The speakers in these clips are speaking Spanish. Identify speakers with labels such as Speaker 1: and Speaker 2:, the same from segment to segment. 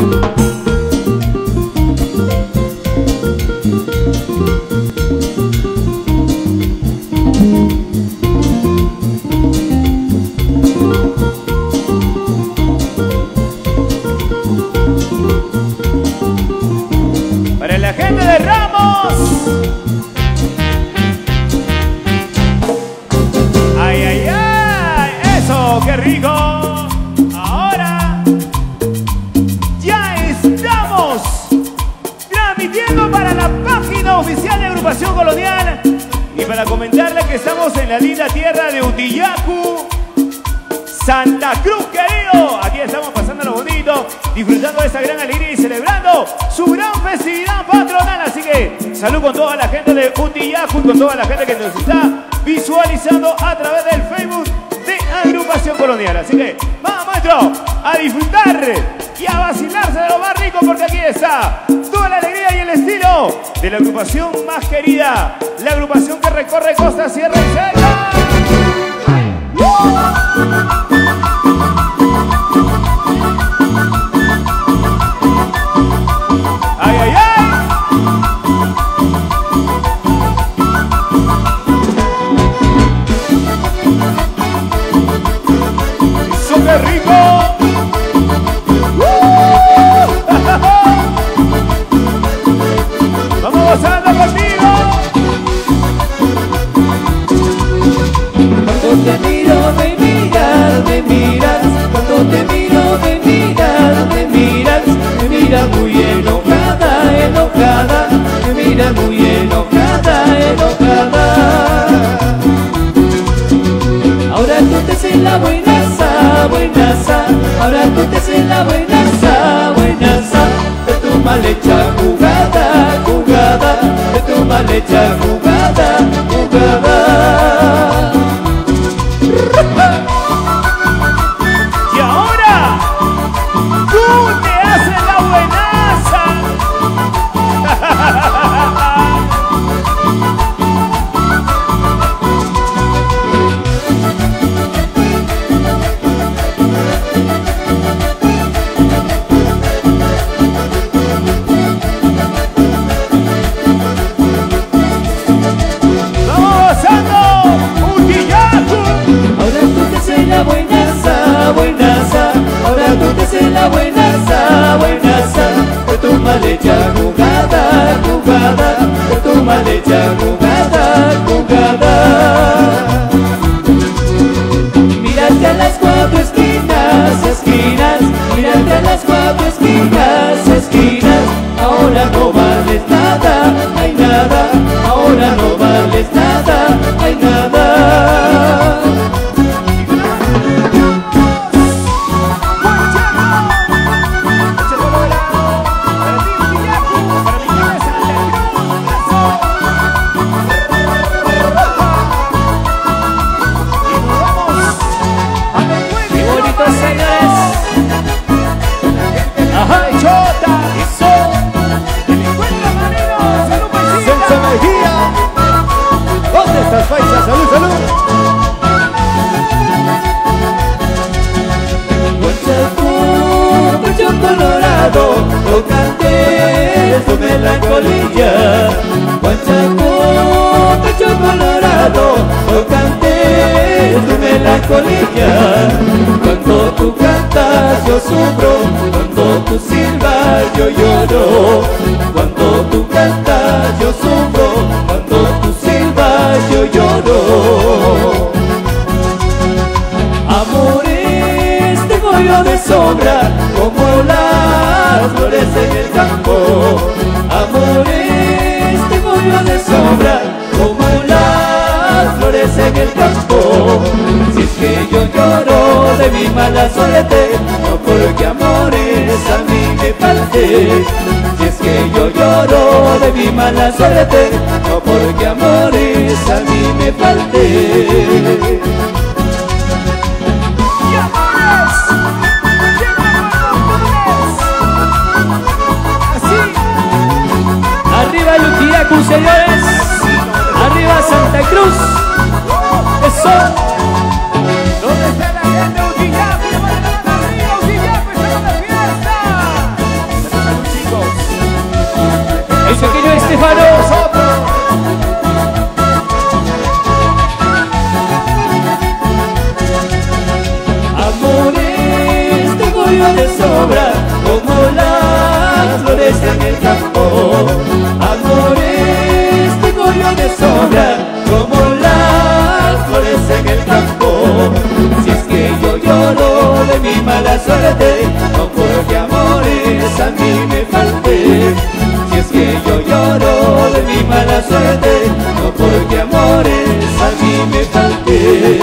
Speaker 1: Para la gente de Ramos. Ay, ay, ay, eso, qué rico. Ahora ya estamos transmitiendo para la página oficial de Agrupación Colonial y para comentarles que estamos en la linda tierra de Utillacu, Santa Cruz, querido. Aquí estamos pasándolo bonito, disfrutando de esta gran alegría y celebrando su gran festividad patronal. Así que salud con toda la gente de Utillacu y con toda la gente que nos está visualizando a través del Facebook de Agrupación Colonial. Así que vamos, maestro, a disfrutar y a vacilarse de lo más rico, porque aquí está toda la alegría y el estilo de la agrupación más querida, la agrupación que recorre costa, sierra y selva. ¡Ay, ay, ay! ¡Súper rico! ¡Vamos gozando conmigo!
Speaker 2: Cuando te miro me miras, me miras. Cuando te miro me miras, me miras. Me miras muy enojada, enojada. Me miras muy enojada, enojada. Ahora tú te haces la buenaza, buenaza. Ahora tú te haces la buenaza, buenaza. De tu mal hecha jugada, jugada. De tu mal hecha jugada, jugada.
Speaker 1: Y ahora tú te haces la buenaza. Vamos gozando, Utillacu.
Speaker 2: Ahora tú te haces la buenaza, buenaza. Ahora tú te haces la buenaza, buenaza. De tu mal hecha jugada, jugada. De tu mal hecha jugada, jugada. Mírate a las cuatro esquinas, esquinas. Mírate a las cuatro esquinas, esquinas. Ahora no vales nada, hay nada. Ahora no vales nada, hay nada.
Speaker 1: ¡Qué bonitos señores! ¡Ajá, Chota! ¡Eso! ¡El encuentro marino! ¡Salud, paisita!
Speaker 3: ¡Celso Mejía! ¿Dónde estás, paisa? ¡Salud, salud!
Speaker 2: Guachacu, pecho colorado, tocante tu melancolía. Guachacu, pecho colorado, tocante tu melancolía. Cuando tú cantas yo sufro, cuando tú silbas yo lloro. Cuando tú cantas yo sufro, cuando tú silbas yo lloro. Amores tengo yo de sobra, como las flores en el campo. Amores tengo yo de sobra, como las flores en el campo. Si es que yo lloro de mi mala suerte, no porque amores a mí me falte. Si es que yo lloro de mi mala suerte, no porque amores a mí me falte. Arriba el Utillacu, señores. Arriba Santa Cruz. Eso.
Speaker 1: ¿Dónde está la gente de Utillacu? ¡Arriba, Utillacu! ¡Estamos de fiesta!
Speaker 3: Estífano.
Speaker 2: Amores tengo yo de sobra, como las flores en el campo. Amores tengo yo de sobra, como las flores en el campo. Si es que yo lloro de mi mala suerte, no porque amores a mí me falte. Si es que yo lloro de mi mala suerte, no porque amores a mí me falte.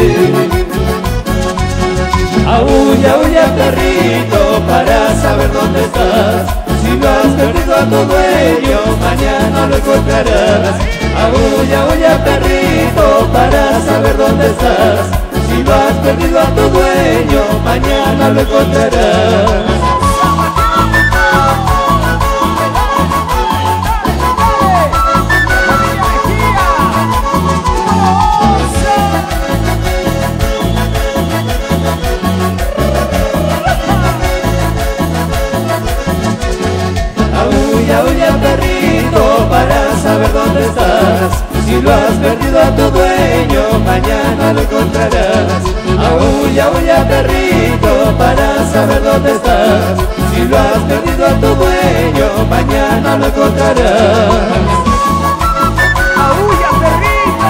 Speaker 2: Aúlla, aúlla perrito para saber dónde estás. Si lo has perdido a tu dueño, mañana lo encontrarás. Aúlla, aúlla perrito para saber dónde estás. Si lo has perdido a tu dueño, mañana lo encontrarás. Aúlla perrito para saber dónde estás. Si lo has perdido a tu dueño, mañana lo encontrarás. Aúlla, aúlla perrito para saber dónde estás. Si lo has perdido a tu dueño, mañana lo encontrarás.
Speaker 1: ¡Aúlla, perrito!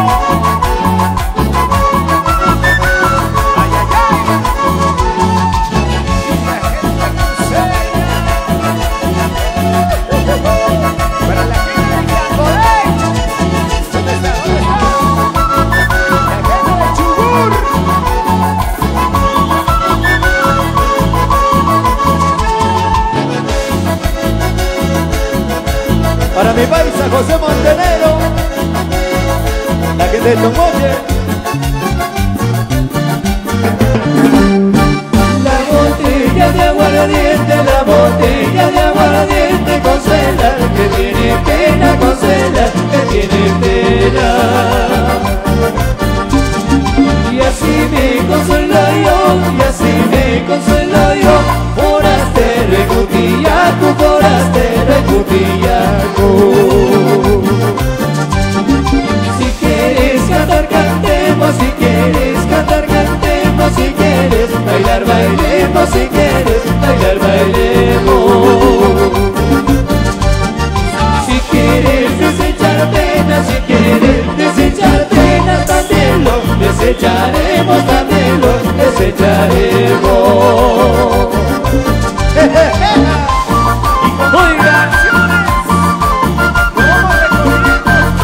Speaker 1: ¡Ay, ay, ay! Y la gente para la gente de Yangolé. ¿Dónde está? ¿Dónde está? La gente de Chubur.
Speaker 3: Para mi paisa José Montenegro, la gente de Tomoche.
Speaker 2: La botella de aguardiente, la botella de aguardiente consuela, que tiene pena, consuela, que tiene pena. Y así me consuelo yo, y así me consuelo yo, forastero y cutillaco, forastero y cutillaco. Si quieres cantar, cantemos, si quieres cantar, cantemos, si quieres bailar, bailemos, si quieres bailar, bailemos. Si quieres desechar penas, si quieres desechar penas, también lo desecharemos, también lo desecharemos.
Speaker 1: Y con
Speaker 3: Muy bien.
Speaker 1: canciones, como recorriendo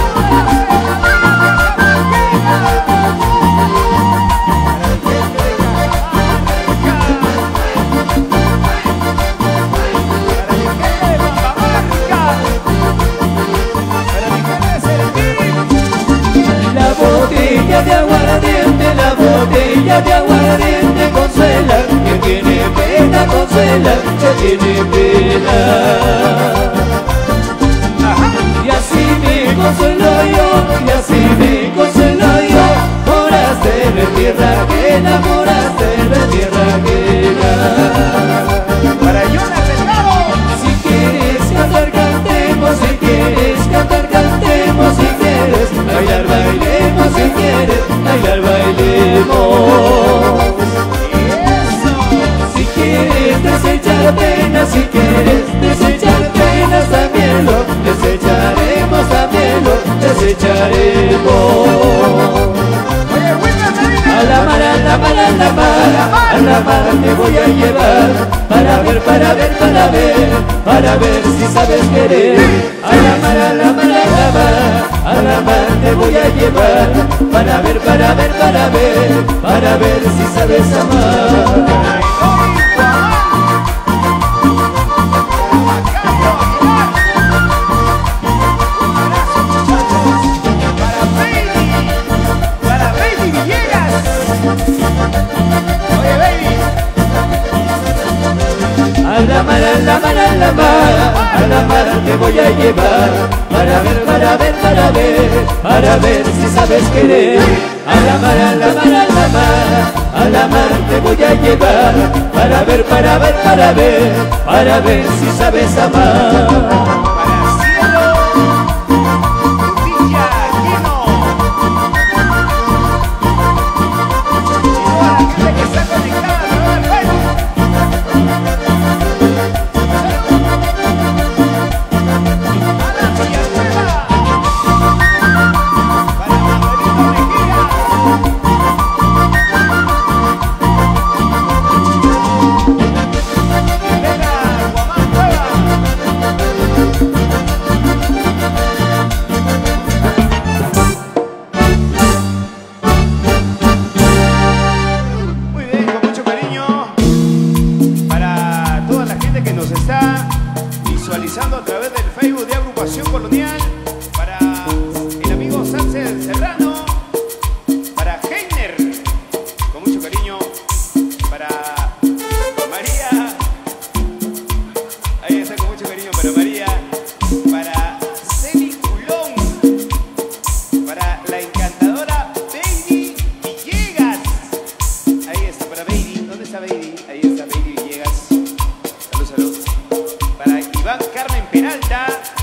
Speaker 2: La botella de aguardiente, la botella de aguardiente consuela, que tiene pena, consuela, que tiene pena. Y así me consuelo yo, y así me consuelo yo, forastero en tierra ajena, forastero en tierra ajena.
Speaker 1: para Jonas Delgado.
Speaker 2: Si quieres cantar, cantemos, si quieres cantar, cantemos, si quieres bailar, bailemos, si quieres bailar, bailemos. Si quieres desechar penas, si quieres desechar penas, también lo desecharemos, también lo desecharemos.
Speaker 1: Oye, Wilmer Medina.
Speaker 2: A la mar, a la mar, a la mar, a la mar te voy a llevar, para ver, para ver, para ver, para ver si sabes querer. A la mar, a la mar, a la mar, a la mar te voy a llevar, para ver, para ver, para ver, para ver si sabes amar.
Speaker 1: Para Baby Villegas. Oye, Baby.
Speaker 2: A la mar, a la mar, a la mar, a la mar te voy a llevar, para ver, para ver, para ver, para ver si sabes querer. A la mar, a la mar, a la mar, a la mar te voy a llevar, para ver, para ver, para ver, para ver si sabes amar.
Speaker 1: Para Cielo. está visualizando a través del Facebook de Agrupación Colonial, para el amigo Sánchez Serrano, para Heiner, con mucho cariño, para María, ahí está con mucho cariño para María, para Celi Culón, para la encantadora Baby Villegas, ahí está para Baby, ¿dónde está Baby? Ahí está Baby Villegas, salud, salud, para Iván Carmen Peralta,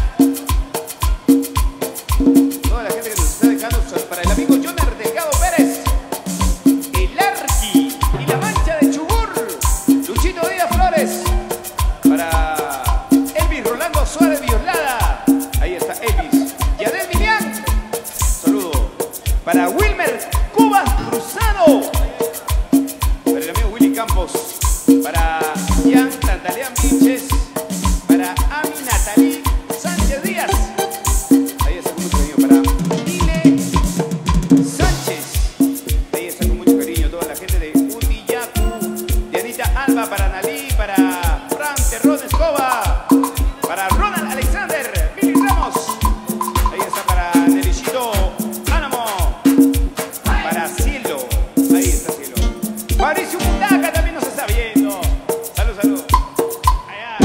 Speaker 1: toda la gente que nos está dejando, para el amigo Joner Delgado Pérez, el Arqui y la Mancha de Chubur, Luchito Díaz Flores, para Elvis Rolando Suárez Vioslada, ahí está Elvis, Yadel Vivian, saludo, para Wilmer Cubas Cruzado, para el amigo Willy Campos, para Jan Tantalean Vinches, para Ami Natalí Sánchez Díaz, ahí está con mucho cariño, para Dile Sánchez, ahí está con mucho cariño, toda la gente de Utiyacu, Dianita Alba, para Nalí, para Fran Terrón Escoba, para Ronald Alexander, Billy Ramos, ahí está para Nelishito Ánamo, para Cielo, ahí está Cielo, Mauricio Mundaca también nos está viendo, salud, salud, allá,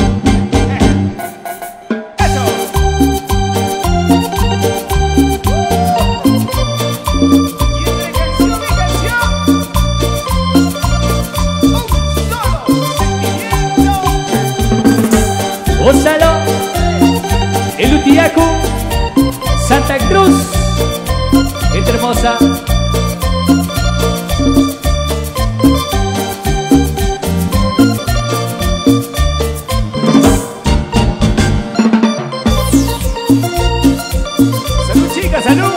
Speaker 1: eso, y entre canción y canción, un solo sentimiento.
Speaker 2: Gózalo, el Utiyacu, Santa Cruz, gente hermosa.
Speaker 1: Salud, chicas, salud.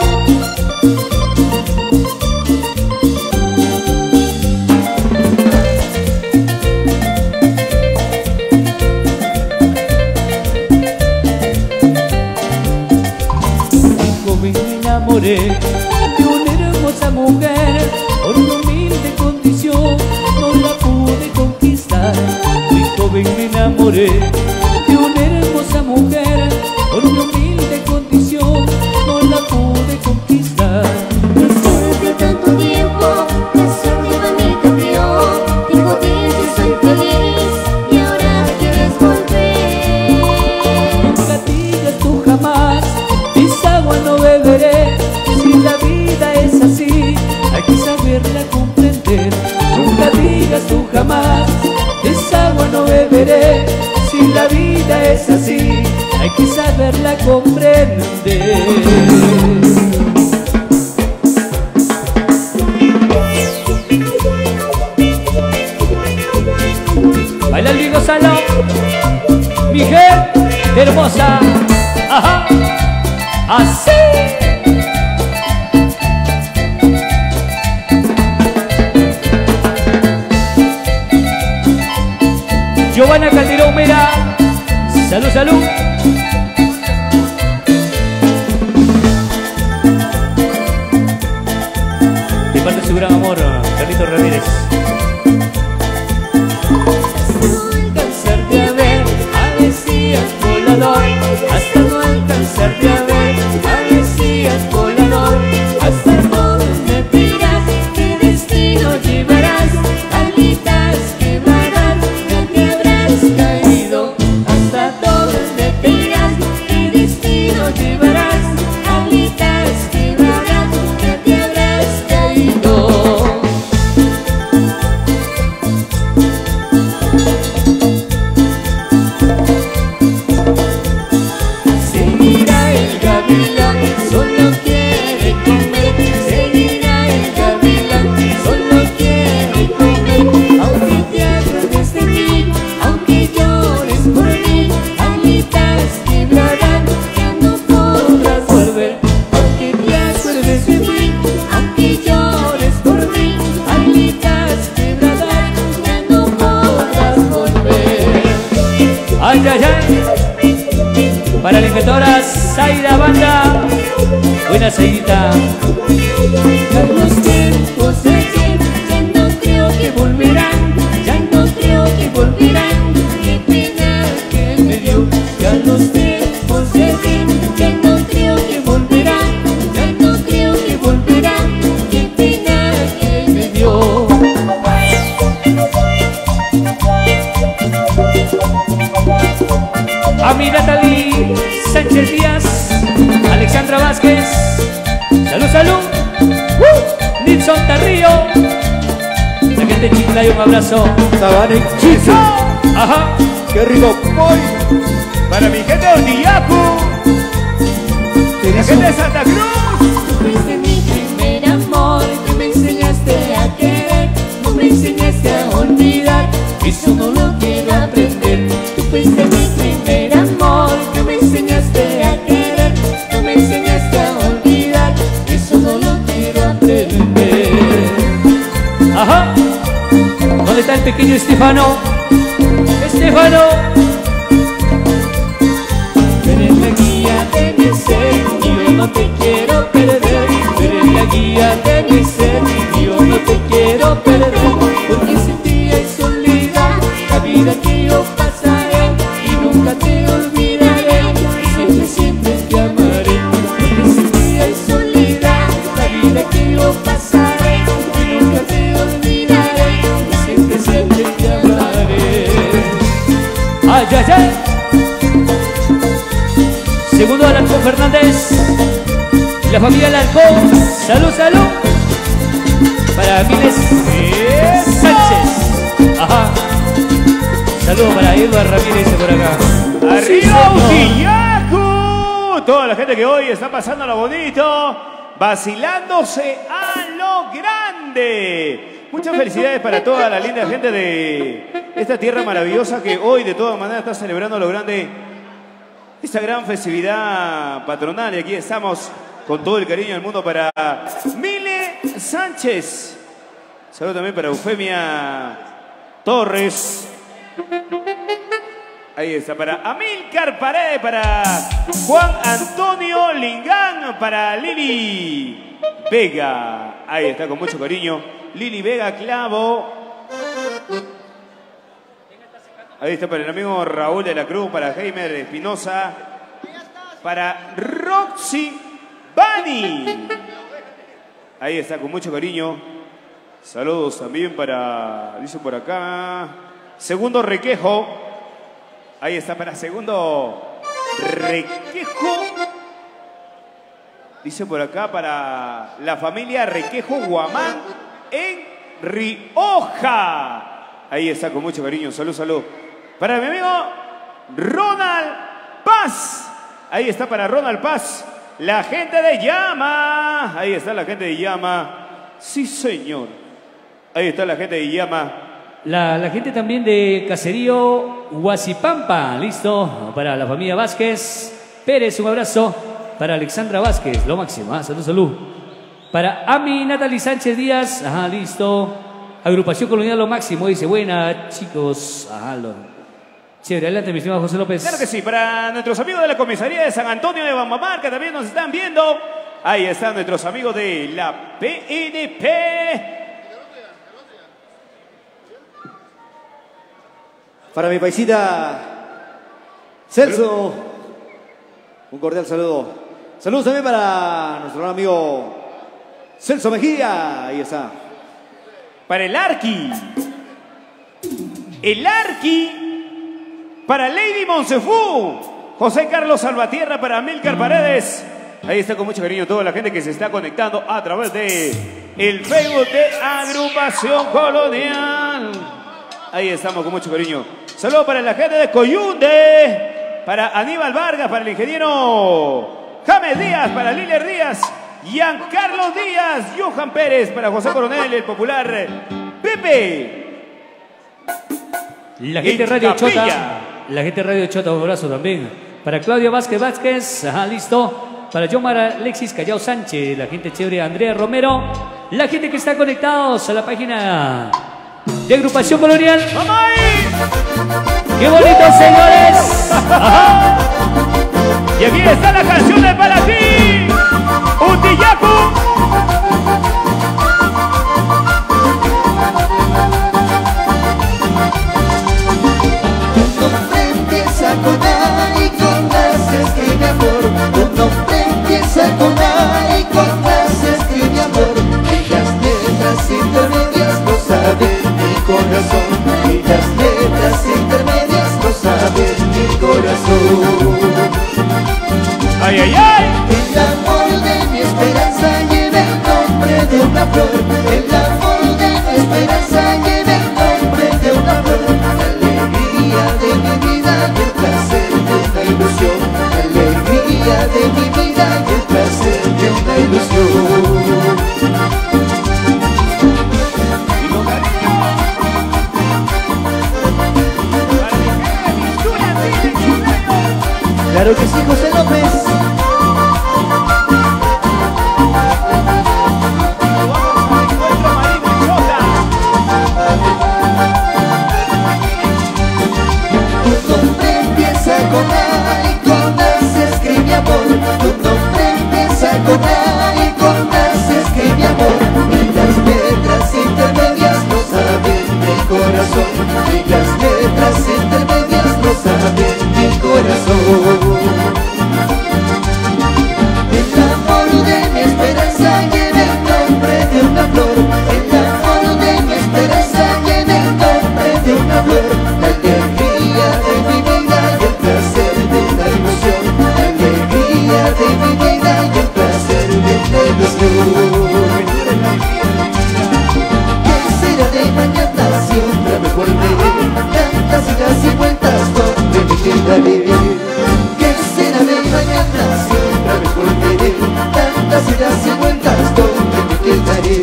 Speaker 2: Joven me enamoré de una hermosa mujer, por una humilde condición no la pude conquistar. Muy joven me enamoré de una hermosa mujer, por una humilde condición no la pude conquistar.
Speaker 4: Después de tanto tiempo, esa vida me cambió. Tengo 10 y soy feliz, y ahora quieres volver.
Speaker 2: Nunca digas tú jamás, esa agua no beberé. Si la vida es así, hay que saberla comprender. Nunca digas tú jamás, esa agua no beberé. Si la vida es así, hay que saberla comprender. Baila el Vigo Salón, mi gente hermosa, ajá, así. Giovanna Calderón Mera, salud, salud. De parte de su gran amor, Carlito Ramírez. Hasta no alcanzarte a ver, parecías volador. Hasta donde te irás, qué destino llevarás. Alitas quebrarán, ya te habrás caído. Hasta donde te irás, qué destino llevarás. Alitas quebrarán, ya te habrás caído. Seguirá el gavilán, solo quiere comer. Seguirá el gavilán, solo quiere comer. Aunque te acuerdes de mí, aunque llores por mí, alitas quebrarán, ya no podrás volver. Aunque te acuerdes de mí, aunque llores por mí, alitas quebrarán, ya no podrás volver. Ay, ay, ay. Para la inventora Zaida Banda, buena Zaidita. Ya los tiempos de ayer, ya no creo que volverán, ya no creo que volverán. Qué pena que A mi Natalie Sánchez Díaz, Alexandra Vázquez, salud, salud. Nilson Tarrillo, la gente de Chiclayo, un abrazo.
Speaker 3: Sabanen Chizo.
Speaker 2: Ajá.
Speaker 3: Qué rico voy.
Speaker 1: Para mi gente de Ortillacu, la gente de Santa Cruz.
Speaker 4: Tú fuiste mi primer amor, tú me enseñaste a querer, tú me enseñaste a olvidar, eso no lo quiero aprender. Tú fuiste mi primer amor, tú me enseñaste a querer, tú me enseñaste a olvidar, eso no lo quiero aprender.
Speaker 2: Ajá. ¿Dónde está el pequeño Estefano? Estefano.
Speaker 4: Eres la guía de mi ser y yo no te quiero perder. Eres la guía de mi ser y yo no te quiero perder. Porque sin ti hay soledad, la vida que yo pasaré y nunca te olvidaré. Siempre, siempre te amaré. Porque sin ti hay soledad, la vida que yo pasaré y nunca te olvidaré. Siempre, siempre te amaré.
Speaker 2: Ay, ay, ay. Segundo Alarcón Fernández y la familia Alarcón. Salud, salud. Para Aquiles Sánchez. Ajá. Saludos para Eduardo Ramírez por acá.
Speaker 1: ¡Arriba, Ortillacu! Toda la gente que hoy está pasando lo bonito, vacilándose a lo grande. Muchas felicidades para toda la linda gente de esta tierra maravillosa que hoy de todas maneras está celebrando lo grande, esta gran festividad patronal. Y aquí estamos con todo el cariño del mundo para Mile Sánchez. Saludos también para Eufemia Torres. Ahí está, para Amílcar Paredes, para Juan Antonio Lingán, para Lili Vega. Ahí está, con mucho cariño. Lili Vega Clavo. Ahí está para el amigo Raúl de la Cruz, para Heimer Espinosa, para Roxy Bani. Ahí está, con mucho cariño. Saludos también para, dice por acá, Segundo Requejo. Ahí está para Segundo Requejo. Dice por acá para la familia Requejo Guamán en Rioja. Ahí está, con mucho cariño. Salud, salud. Para mi amigo Ronald Paz. Ahí está para Ronald Paz. La gente de Llama. Ahí está la gente de Llama. Sí, señor. Ahí está la gente de Llama.
Speaker 2: La gente también de Caserío Huasipampa. Listo. Para la familia Vázquez Pérez, un abrazo. Para Alexandra Vázquez, lo máximo. Salud, salud. Para Ami Natalie Sánchez Díaz. Ajá, listo. Agrupación Colonial, lo máximo. Dice, buena, chicos. Ajá, chévere, adelante, mi estimado José López.
Speaker 1: Claro que sí, para nuestros amigos de la comisaría de San Antonio de Bambamar, que también nos están viendo. Ahí están nuestros amigos de la PNP.
Speaker 3: Para mi paisita Celso, un cordial saludo. Saludos también para nuestro gran amigo Celso Mejía. Ahí está.
Speaker 1: Para el Arqui. El Arqui. Para Lady Monsefú, José Carlos Salvatierra, para Amílcar Paredes. Ahí está con mucho cariño toda la gente que se está conectando a través de el Facebook de Agrupación Colonial. Ahí estamos con mucho cariño. Saludos para la gente de Coyunde, para Aníbal Vargas, para el ingeniero James Díaz, para Liler Díaz, Giancarlo Díaz, Johan Pérez, para José Coronel, el popular Pepe.
Speaker 2: La gente de Radio Chota. La gente de Radio Chota, un abrazo también. Para Claudia Vázquez, ajá, listo. Para Yomar Alexis Callao Sánchez, la gente chévere Andrea Romero. La gente que está conectados a la página de Agrupación Colonial.
Speaker 1: ¡Vamos ahí!
Speaker 2: ¡Qué bonito, señores! Ajá.
Speaker 1: Y aquí está la canción de para ti, Ortillacu.
Speaker 5: Con A y con A se escribe amor. Tu nombre empieza con A y con A se escribe amor. Y las letras intermedias lo sabe mi corazón. Y las letras intermedias lo sabe mi corazón.
Speaker 2: corazón.
Speaker 1: ¡Ay, ay, ay!
Speaker 2: El amor de mi esperanza lleva el nombre de una flor. El amor de mi esperanza lleva el nombre de una flor. La alegría de mi vida y el placer de una ilusión. La alegría de mi vida y el placer de una ilusión. Claro que sí, José López. Tu nombre empieza con A y con A se escribe amor. Tu nombre empieza con A y con A se escribe amor. Y las letras intermedias no saben mi corazón. Y las letras intermedias no saben mi corazón. El amor de mi esperanza lleva el nombre de una flor. El amor de mi esperanza lleva el nombre de una flor. La alegría de mi vida y el placer de una ilusión. La alegría de mi vida y el placer de una ilusión. ¿Qué será de mañana si otra vez volveré? Tantas idas y vueltas donde me quedaré. ¿Qué será de mañana si otra vez volveré? Tantas idas y vueltas donde me quedaré.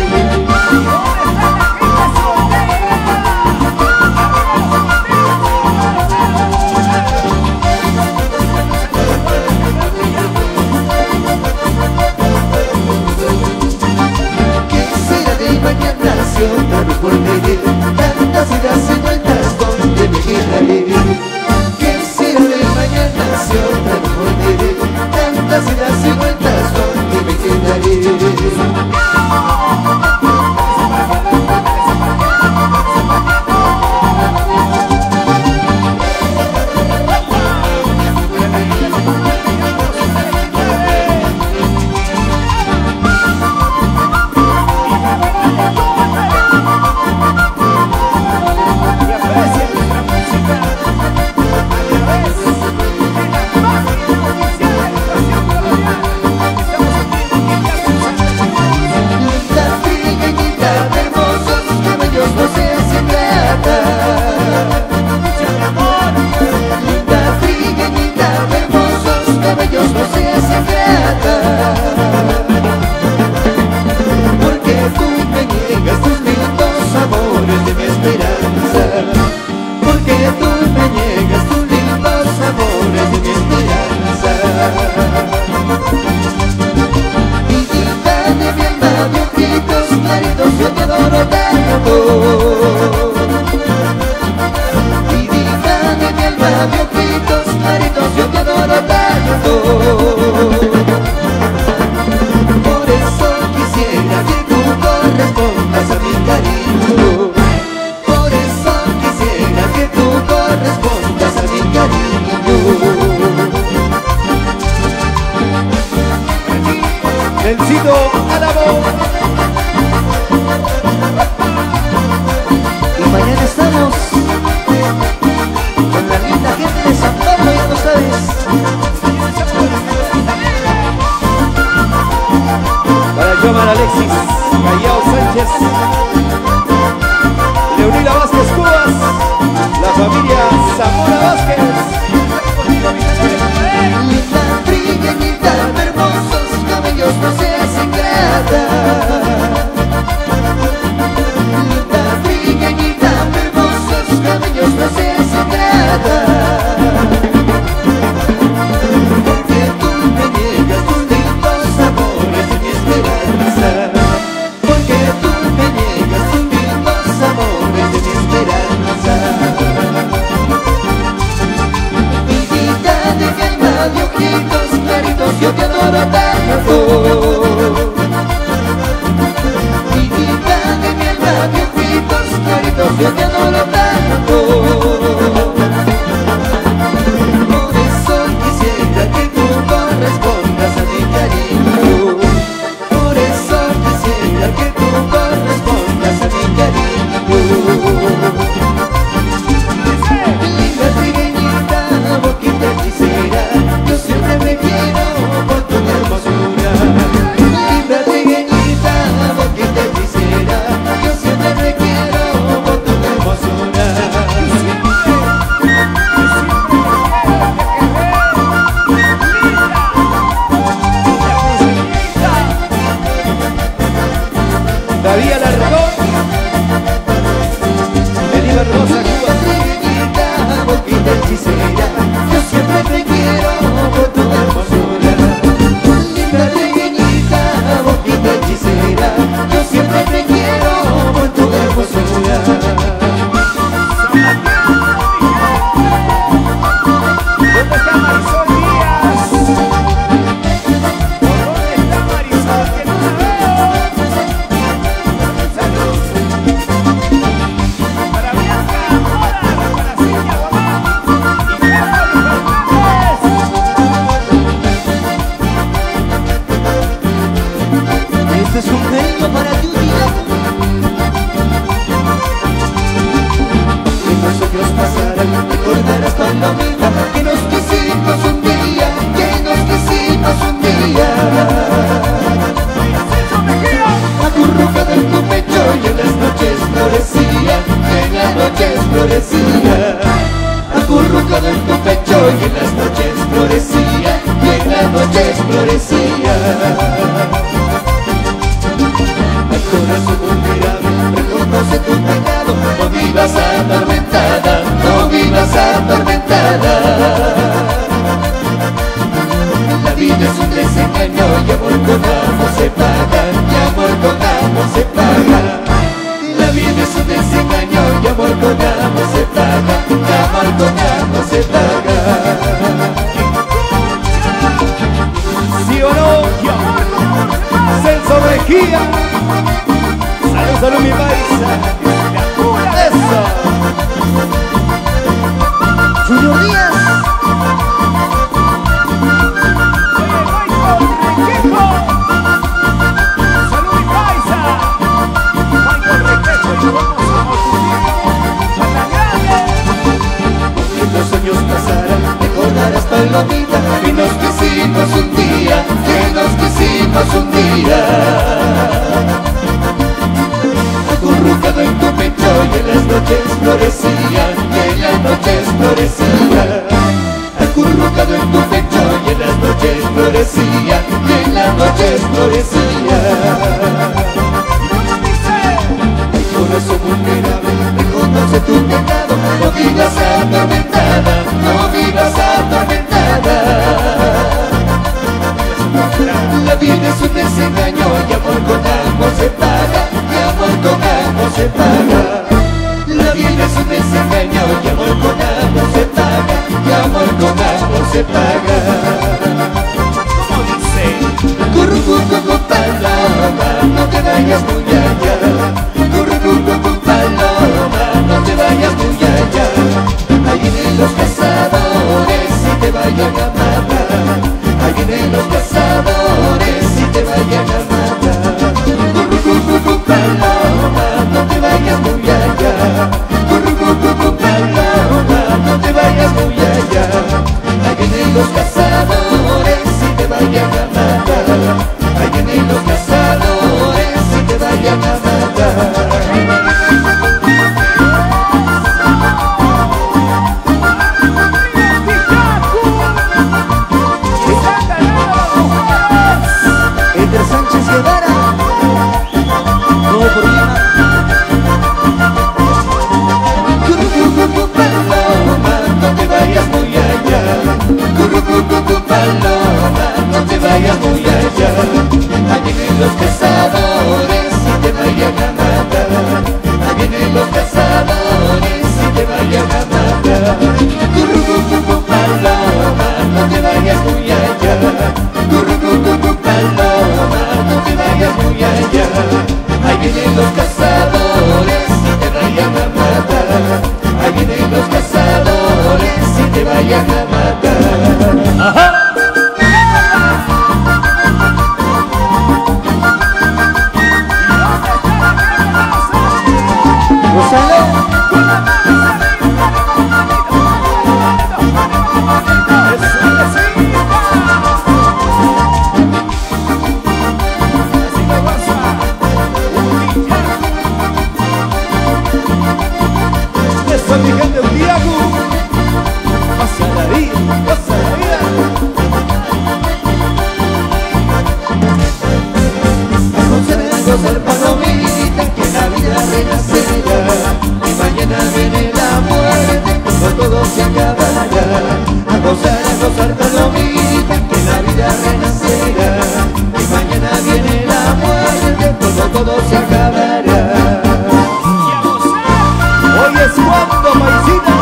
Speaker 2: ¿Qué será de mañana si otra vez volveré? Tantas idas y vueltas donde me quedaré. ¿Qué será de mañana si otra vez volveré? Tantas idas y vueltas donde me quedaré.
Speaker 3: Nelsito Álamo.
Speaker 2: Y mañana estamos con la linda gente de San Pablo, ya lo sabes.
Speaker 3: Para Joman Alexis, Callao Sánchez, Leonila Vázquez Cubas, la familia Zamora Vázquez.
Speaker 2: Linda, trigueñita, hermosos cabellos, no seas ingrata. Linda, trigueñita, hermosos cabellos, no seas ingrata. Porque tú me niegas tus lindos amores de mi esperanza. Porque tú me niegas tus lindos amores de mi esperanza. Mi vida de mi alma de ojitos claritos, yo te adoro tanto. Mi vida de mi alma de ojitos claritos, yo te adoro tanto. Por eso quisiera que tú correspondas a mi cariño. Por eso quisiera que tú correspondas a mi cariño. Linda trigueñita, boquita se paga. La vida es un desengaño y amor con amor se paga. Y amor con amor se paga.
Speaker 3: ¿Sí o no? Celso Mejía. Salud, salud, mi paisa. Eso.
Speaker 5: Junior Díaz.
Speaker 1: Salud, mi paisa. Michael Requejo, y nos vamos a
Speaker 2: Que los sueños pasarán, recordarás palomita, que nos quisimos un día, que nos quisimos un día. Acurrucado en tu pecho y en las noches florecía, y en las noches florecía. Acurrucado en tu pecho y en las noches florecía, y en las noches florecía. Mi corazón vulnerable reconoce tu pecado, no vivas atormentada, no vivas atormentada. La vida es un desengaño y amor con amor se paga, y amor con amor se paga. La vida es un desengaño y amor con amor se paga, y amor con amor se paga.
Speaker 1: ¿Cómo dice?
Speaker 2: Currucucu paloma, no te vayas muy allá. Currucucu paloma, no te vayas muy allá. Ahí vienen los cazadores y te vayan a matar. Ahí vienen los cazadores y te vayan a matar. Currucucu paloma, no te vayas muy allá. Currucucu paloma, no te vayas muy allá. Ahí vienen los cazadores y te vayan a matar. Ahí vienen los cazadores y te vayan a matar.
Speaker 5: Eder Sánchez Guevara. Nuevo problema.
Speaker 2: Currucucu paloma, no te vayas muy allá. Currucucu paloma, no te vayas muy allá. Ahí vienen los cazadores y te vayan a matar. Ahí vienen los cazadores y te vayan a matar. Currucucu paloma, no te vayas muy allá. Currucucu paloma, no te vayas muy allá. Ahí vienen los cazadores y te vayan a matar. Ahí vienen los cazadores y te vayan a matar.
Speaker 3: Ajá.
Speaker 5: Rosalo.
Speaker 3: Eso, mi gente, un diago. Pasa la vida, pasa la vida.
Speaker 2: Gozar palomita, que la vida renacerá. Y mañana viene la muerte, cuando todo se acabará. A gozar palomita, que la vida renacerá. Y mañana viene la muerte, cuando todo se acabará.
Speaker 3: Hoy es cuando, paisita.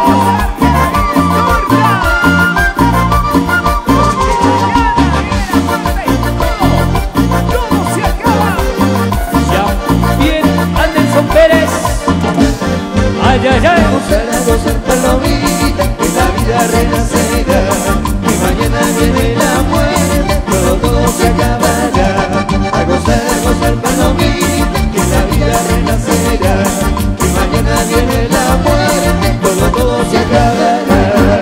Speaker 4: Anderson Pérez. Ay, ay, ay.
Speaker 2: Gozar palomita, que la vida renacerá. Y mañana viene la muerte, cuando todo se acabará. A gozar palomita, que la vida renacerá. Y mañana viene la muerte, cuando todo se acabará.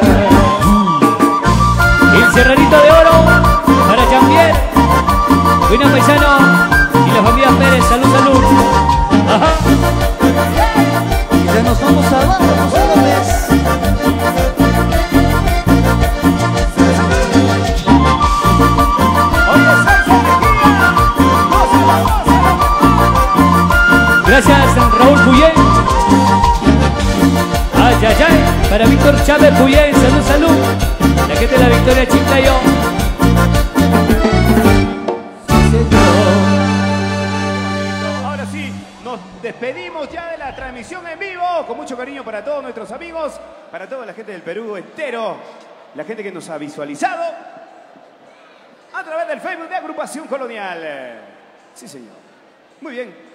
Speaker 4: El Cerrerito de Oro para Jambier, William Paisano y la familia Pérez. Salud, salud. Ajá.
Speaker 5: Y ya nos vamos a Vamos a López.
Speaker 4: Gracias, Raúl Puyén. Ay, ay, ay. Para Víctor Chávez Puyén. Salud, salud. La gente de la Victoria Chiclayo.
Speaker 1: Ahora mucho cariño para todos nuestros amigos, para toda la gente del Perú entero, la gente que nos ha visualizado a través del Facebook de Agrupación Colonial. Sí, señor. Muy bien.